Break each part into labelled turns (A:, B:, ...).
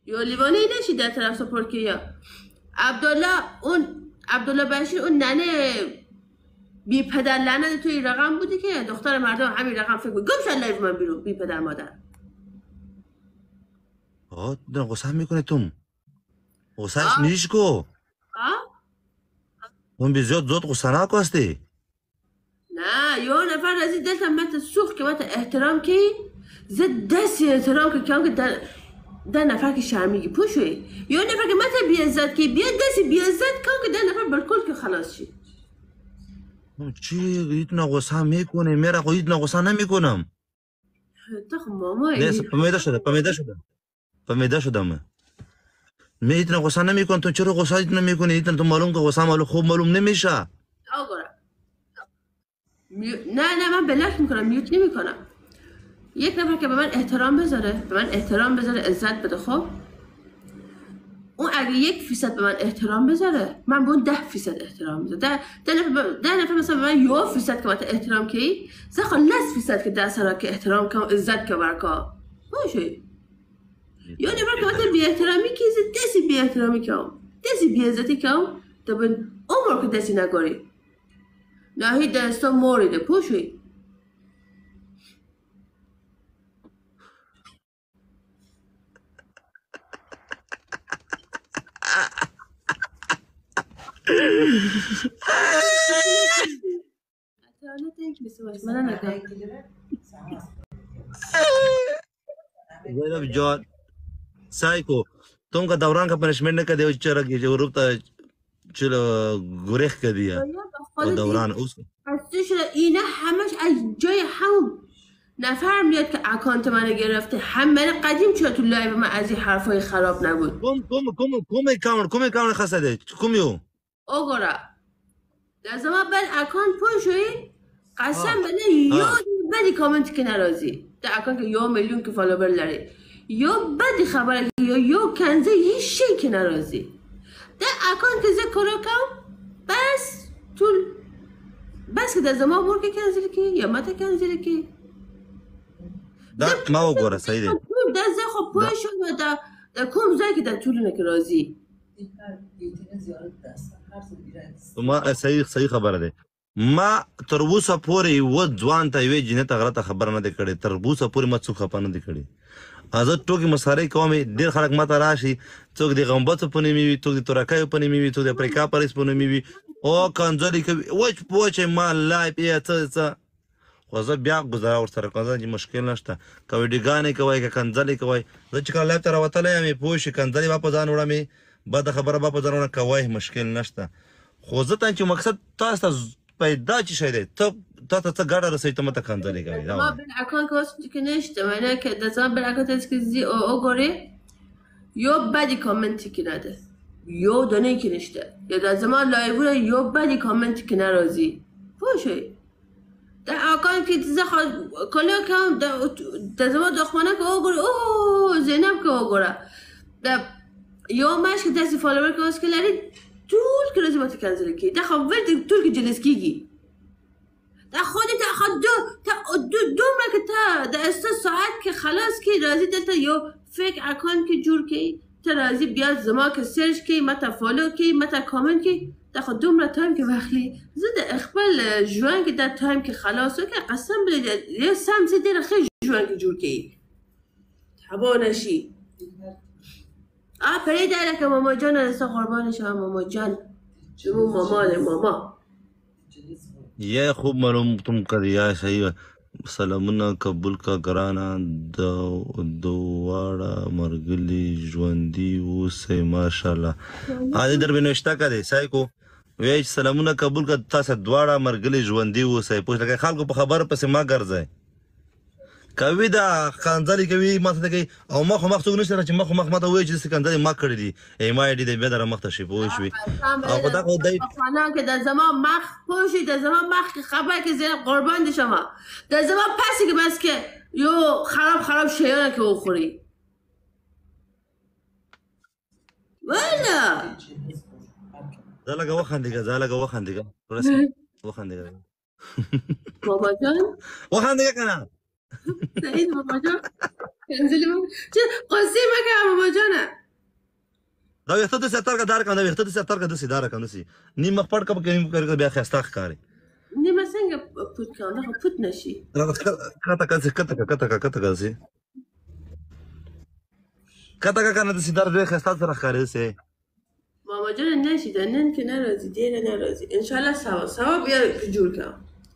A: یا لیوانی نشی در طرف ترکیه. عبدالله بشیر اون ننه بی پدر لعنت توی رقم بودی که دختر مردم همین رقم فکر بود. گم شد لایف من بیرون بی پدر مادر.
B: غصه میکنه توم. غصهش نیش کو. اون بزیاد زود غصه نکو هستی.
A: نه یه نفر رازی دلتم مت سوخ که مت احترام کی زد دستی احترام که کام که در نفر که شرمیگی پوشوی یه نفر که مت بیعزت کی بیاد دستی بیعزت کام که در نفر بالکل که خلاص شی.
B: چی ایتنا غصه میکنه میرا خو ایتنا غصه نمیکنم.
A: تخ ماما
B: نه پمیده شدم. می ایتنا غصه نمیکنم تو چرا غصه ایتنا میکنی ایتنا تو معلوم که غصه معلوم خوب معلوم نمیشه.
A: آگورا نه من بلاک میکنم میوت نمیکنم. یک نفر که به من احترام بذاره عزت بده خب اون اگه 1% به من احترام بذاره من به اون 10% احترام میذارم. ده نفر مثلا به من 1% که من احترام کی زخوا 10% که 10 سرا که احترام کم عزت که برکا باشه. یا نفر که من بی احترامی کی دسی بی احترامی کم دسی بی عزتی کم تو به عمر که دسی نگاری نهی دستا مورده پوشی.
B: زینب جان سایکو तुम का दौरान का पनिशमेंट का दे चरा की जो रूप चलो गुरेख कर दिया वो दौरान उसको
A: هستش اینا همش از جای همون نفر میاد که اکانت منو گرفته. همه قدیم چرا تو لایو من از این حرفای خراب نبود.
B: کم اکانت خسته کمیو
A: اوگورا در زمان بعد اکانت پوشوی قسم بله یا بدی کامنت که نرازی در اکانت که 1 میلیون که فالوور لری یا بدی خبره یا کنزه یه شی که نرازی در اکانت که زه کرو کم بس بس که در زمان بور که کنزیلی که یا متا کنزیلی که
B: دا ما وګوره صحیح دی
A: دا زه خو پوه شوم دا کوم ځای کې دا ټولونه کې راځي
B: ما صحیح خبره ده. ما تر اوسه پورې و ځوان ته یوې جنې ته غلطه خبره نه ده کړې. تر اوسه پورې ما څوک خفه نه دي کړي. زه ټوکې مسخرې کوم. ډېر خلک ماته راشي څوک د غمبڅو په نومې وي څوک د تورکیو په نومې وي څوک د افریقا پریس په نومې وي او کنځلې کوي وچ ما لایف یې څه خو زه بیا ګزاره ورسره کوم چې مشکل نشته. که ویډیوګانې کوئ که کنځلې کوئ زه چې کله لایف ته راوتلی یم پوه شي کنځلې به په ځان وړم بده خبره به په ځان وړم کوئ مشکل نشته. خو زه ته چې مقصد تاسو ته پیدا چی شی دی تا ته څه ګټه رسوي ته ماته کنځلې کوي.
A: ما بل اکانت که واسه که نشته معنی که در زمان بل اکانت هست که زی او گوری یا بدی کامنتی که نده یا دانه که نشته یا در زمان لایوره یا بدی کامنتی که نرازی پوشی در اکانت که زخوا کلا کم در زمان دخمانه که او گوری اوه زینب که او گوره یا مش که دستی فالوور که واسه که لری طول که رازی ماته کنزلی که دخوا ورد طول که جلس کیگی در خودی تا دومره که تا در 3 ساعت که خلاص که رازی دلتا یا فیک اکانت که جور که تا رازی بیاد زمان که سرچ که متا فالو که متا کامنت که در خود دومره تایم که وقتی زده اقبال جوان که در تایم که خلاص که قسم بله یا سمزی دیر خیلی جوان که جور که تبا نشی پری داره که ماما جان رسا قربانش هم ماما جان شما ماما
B: یه خوب معلوم تم کر صحیح سلامونه قبول کا ګرانه دواړه مرګلي ژوندي اوسئ ماشاءالله. حاضر در بنوشته کړي سایکو وی سلامونه قبول کا تاسو دواړه مرګلي ژوندي اوسئ. پوښتنه کوي خلکو په خبره پسې ما ګرځي کوي دا خانځلې کوي ما ته کوي او مخ څوک نشته چې مخ ما ته وایي چې سکندري ما کړی دي ام آی ډي د بیا در مخ ته شي پوه شوي او خدا خو دای
A: خانه که در زمان مخ پوه شي در زمان مخ که خبر که زیر قربان دی شما در زمان پسی که بس که یو خراب شیانه که بخوری والا
B: زالگا وخندیگا
A: بابا جان
B: وخندیگا کنه
A: سعید بابا جان کنزلی بابا قصه مکه بابا جانه
B: دا وخته د ستر کا دار کنه وخته د ستر کا د سیدار کنه سي نیم پړ کا کې کړ بیا خستا ښکاری
A: نیمه څنګه پوت کړه نه پوت نشي
B: کته سي کته کنه د سیدار د خستا سره ښکاری سي
A: ماما جان نشي د نن کې ناراضي ډیر ناراضي ان شاء الله سوا بیا جوړ کړه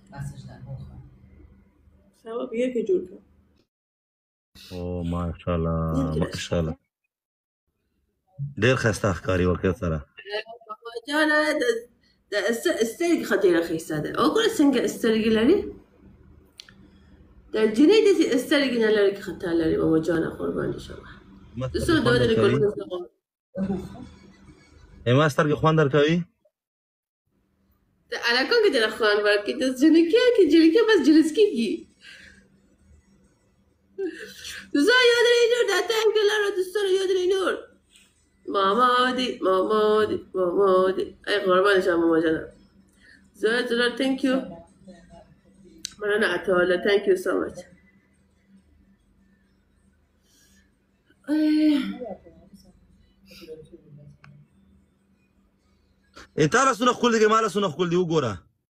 A: سوا بیا کې جوړ کړه
B: او ماشاءالله ډیر خسته ښکاری وکړ سره
A: ماما جان د استرګ خطیره خيسته ده او ګور څنګه استرګ لري د جنې د استرګ نه لري خطا لري ماما جان قربان شم څه دوه د کول
B: ما سترګې خوان درکوي
A: د علاقه کې د خوان ورکې د جنکه بس جلس کیږي زه یاد لرم دا ټایم کې لاره د سره یاد لرم ماما دی ای قربان شم ماما جان زه thank you مننه اتواله thank you so much
B: تعالی سونه خپل دي مال سونه خپل دي وګوره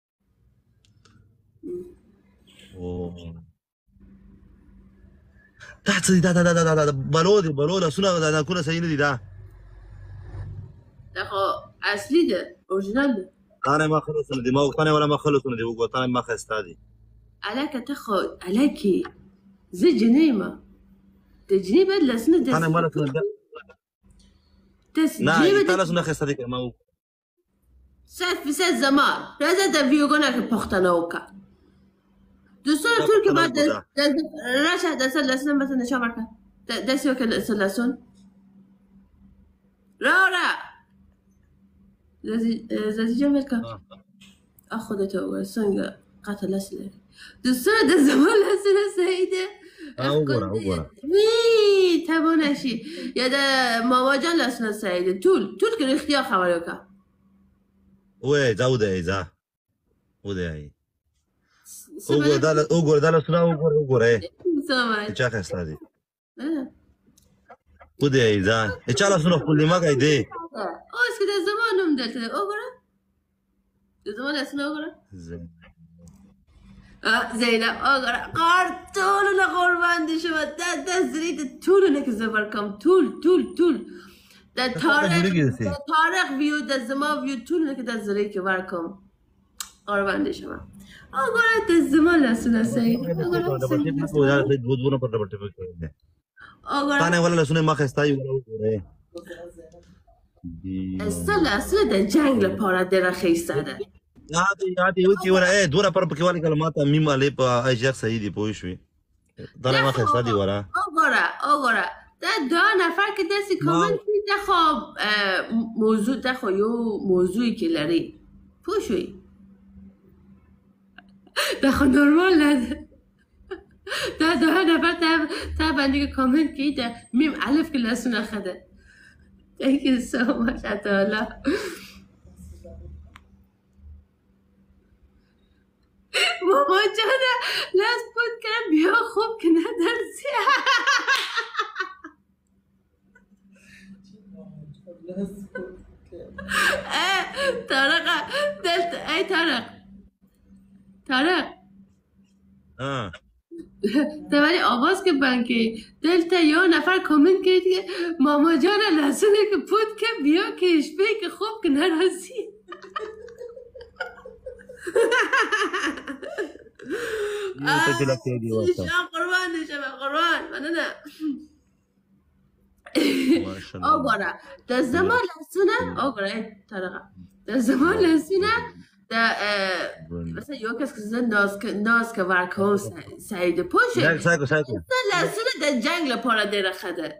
B: او تحت دا بلود سونه دا کونه صحیح نه دي دا
A: خو اصلي ده اورجینال ده
B: انا ما خلص دي ما وقتني ولا ما خلص دي وګوره انا ما خستادي
A: علاکه تاخد علاکي زي جنيمه تجني بدل سنه ده
B: انا مالك ده
A: تسجيل
B: تعالی سونه خستادي ما
A: في سات زمان لازم تبيوغونا كبختنوكا دوستان تركي بعد راشا دسلسون مثلا شامركا دسيو كالسلسون رارا زي جملكا أخذته سنجا قتل أسلة دوستان ده زمان لسنة سيدة
B: أوغورا
A: مي تبوناشي يا ده ماما جان لسنة سيدة طول كان اختيار خبريوكا
B: وای دا ودی ځه ودی وګوره دا سره وګوره چا خسته دي ودی ځه چا سره خپل ما کوي دی
A: اوس کې د زمانوم دلته وګوره د زمان اسنه وګوره زینب وګوره قرطول له قربان دي شو د زريت طول لك زبر کم طول د تاریخ ویو د زما ویو ټول نه کې د زری کې ورکم قربان دي شم وګوره د زما لاسونه صحیح وګوره
B: تانه ولا لاسونه ما خستای وګوره
A: اصل د جنگ لپاره د خيسته ده
B: یادي یو چې وره دوره پر پکې والی کلمات میم علی په اجر صحیح دی پوه شوې دا ما خسته دی
A: وګوره دا نفر که دستی کامنت میده خب موضوع ده خب یو موضوعی که لری پوشوی ده خب نرمال نده ده نفر تا بندی که کامنت که ده میم علف که لسونه خده Thank you so much عطالا ماما جانه لاز بود کرم بیا خوب که ندرسی طارق دلت اي طارق تماری آواز که بنکی دلتا یا نفر کامنت کرد که ماما جان لحظونه که پود که بیا کشبه که خوب که نرازی قربان نشم قربان مننه وګوره د زمان لاسونه وګوره طارقه د زمان لاسونه د مثلا یو کس که ناز که ورکوم سعید پوشه لاسونه د جنگ لپاره ډېره ښه ده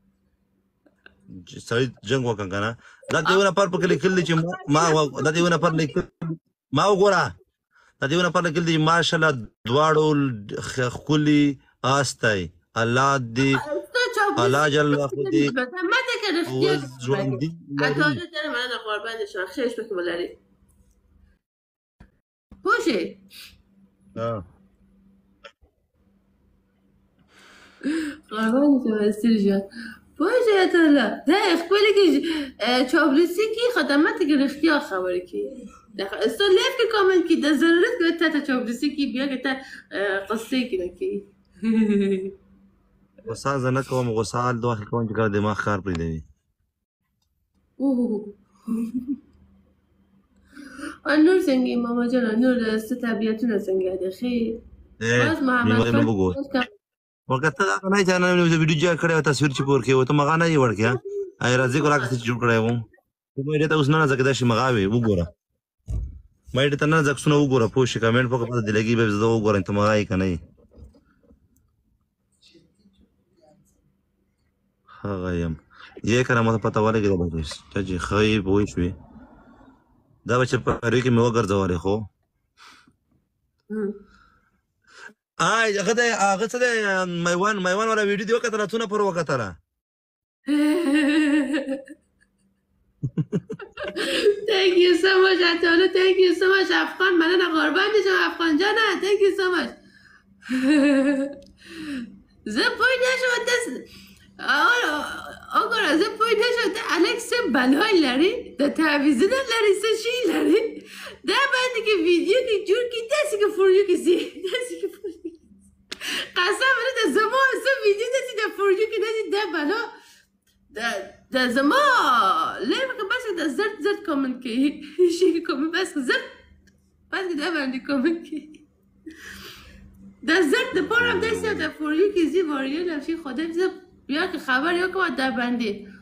B: سړی جنگ وکړ کنه دا دیو نفر په کې لیکل چې دا دیو نفر لیکل ما وګوره دا دیو نفر لیکل چې ماشاءالله دواړو خولي آستای الله دې الله جل خودی
A: ماته که اختیار اتاجه داره من قربان شما خیش بکن بلاری پوشه قربان شما استیر جان باشه اتلا ده اخباری که چابلسی کی خدمت که رختیا خبری کی استو لیف که کامنت کی ده ضرورت که تا چابلسی کی بیا که تا قصه کی نکی
B: غصه زه نه کوم غصه حال داخل کوم چې کله دماغ کار پرېږدوي
A: اوه نور څنګه ماما جان نور ست طبیعتونه څنګه ده خیر باز محمد
B: نیمه بګو وکړه ته دا نه چې نن ویډیو جوړ کړی تصویر چې پور کې و ته مغا نه یې وړ کیا ای راځي کو راکته جوړ کړی وو مې دې ته اوس نه ځکه دا شي مغاوي وګوره مې دې ته نه ځکه سونه وګوره پوښ کمنټ په پته دی لګي به زه وګورم ته مغاي کنه هغه يم یې کړه مته پته ولګي دا به چې خایب وای شوې دا بچ په اړې کې مې وګرځولې خو هغه څه دی میوان ولا ویډیو دی وکړه څونه پر وکړه
A: Thank you so much اتالا thank you so much افغان مننه قربان شم افغان جانه thank you so much زه پوی نشم دست آقا زه پوی نشم ده الکس بلای لری ده تعویزونه لری سه چی لری ده بعدی که ویدیو که جور کی دستی که فوریو کسی دستی که فوریو قسم بره ده زمان سه ویدیو دستی ده فوریو که دستی ده بلا ده زمان لیم که بس ده زرد کامنت که شیخ کامنت بس که زرد بس که ده بندی کامنت که ده زرد ده پارم دستی ده فوریو که زی واریو نفشی خوده بیا که خبر یا که ده بندی